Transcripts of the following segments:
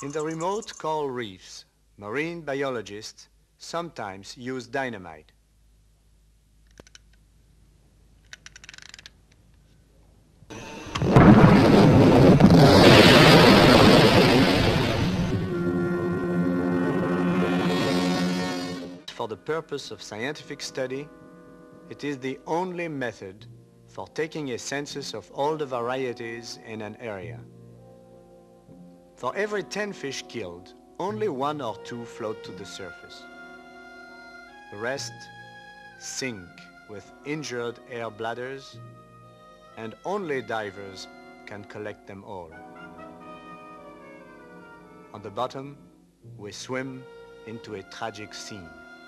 In the remote coral reefs, marine biologists sometimes use dynamite. For the purpose of scientific study, it is the only method for taking a census of all the varieties in an area. For every 10 fish killed, only 1 or 2 float to the surface. The rest sink with injured air bladders, and only divers can collect them all. On the bottom, we swim into a tragic scene.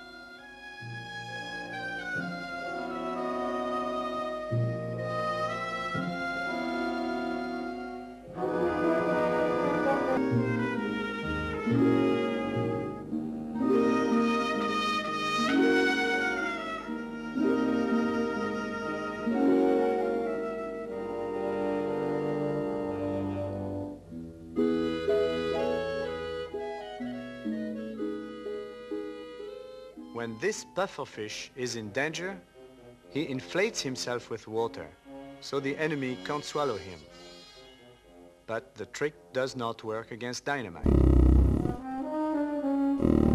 When this pufferfish is in danger, he inflates himself with water, so the enemy can't swallow him. But the trick does not work against dynamite.